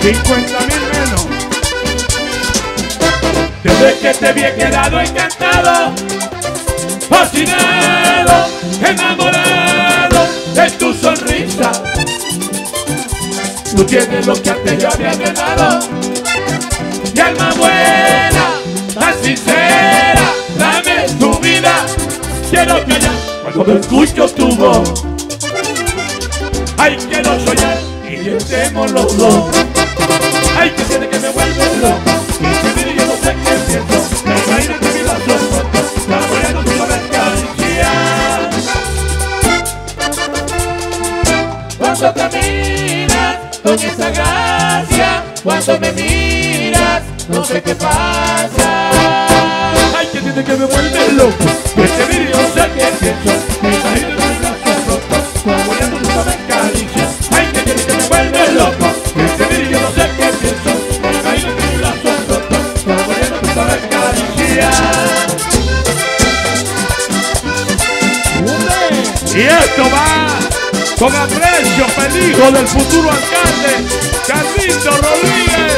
50.000 menos. Desde que te vi he quedado encantado, fascinado, enamorado de tu sonrisa. Tú tienes lo que antes yo había ganado, y alma buena, tan sincera, dame tu vida. Quiero callar cuando escucho tu voz. Ay, quiero soñar y estemos los dos. Ay, que tiene que me vuelve loco. Y yo no sé qué siento. Me imagino que mi brazo roto, saboreando tu suave caricia. Cuando caminas con esa gracia, cuando me miras, no sé qué pasa. Ay, que tiene que me vuelve loco. Que te miro y yo no sé qué pienso. Me imagino que mi brazo roto, saboreando tu suave caricia. Ay, que tiene que me vuelve loco. Que te miro y yo no sé qué pienso. Me imagino que mi brazo roto, saboreando tu suave caricia. Y esto va con aprecio, peligro del futuro alcalde, Carlito Rodríguez.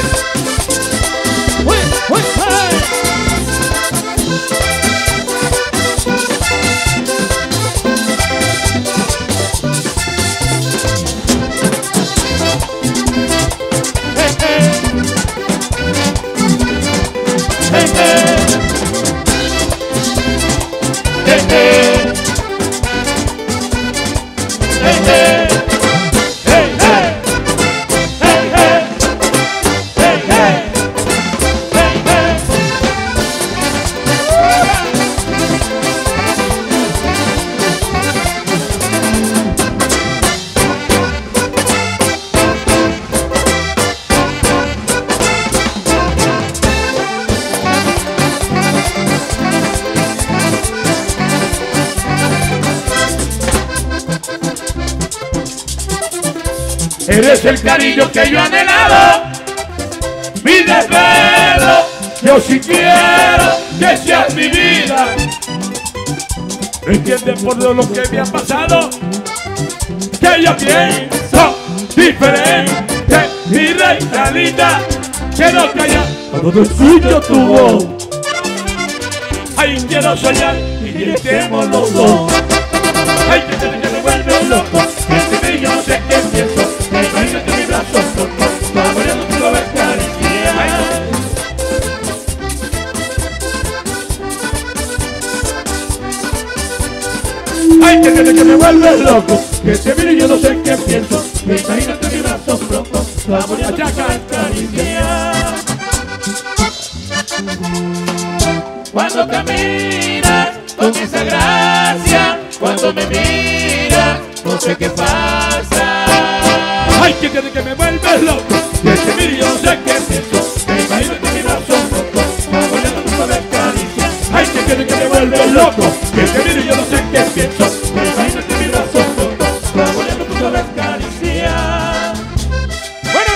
Eres el cariño que yo he anhelado, mi desvelo. Yo sí quiero que seas mi vida. ¿Entiendes por lo que me ha pasado? Que yo pienso diferente, mi reina linda. Quiero callar cuando escucho tu voz. Ay, quiero soñar y estemos los dos. Ay, que me vuelve loco. Que te yo no sé qué pienso. Me imagino que mi brazo roto, saboreando tu suave caricia. Ay, que me vuelve loco. Que te miro y yo no sé qué pienso. Me imagino que mi brazo roto, saboreando tu suave caricia. Cuando caminas con esa gracia, cuando me miras, no sé qué pasa. Ay, que tiene que me vuelve loco. Que te miro y yo no sé qué pienso. Me imagino que mi brazo roto, saboreando tu suave caricia. Ay, que tiene que me vuelve loco. Que te miro y yo no sé qué pienso. Me imagino que mi brazo roto, saboreando tu suave caricia. Bueno,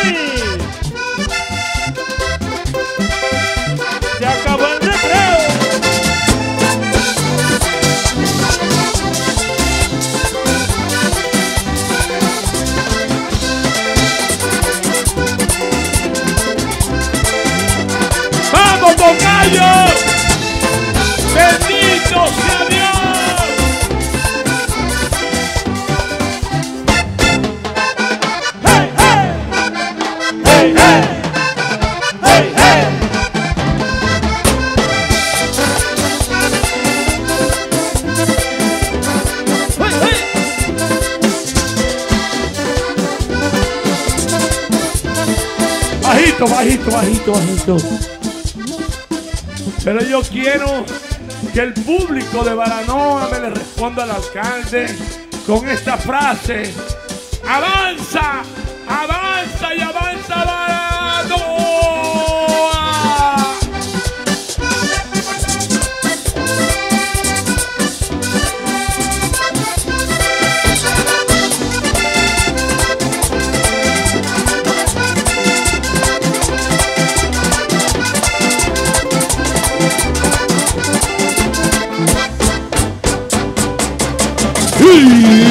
se acabó el recreo. ¡Vamos, tocayo! ¡Bendito sea Dios! ¡Hey, hey! ¡Hey, hey! ¡Hey, hey! Bajito, bajito, bajito, bajito. Pero yo quiero que el público de Baranoa me le responda al alcalde con esta frase: avanza, avanza y avanza Baranoa. ¡Sí!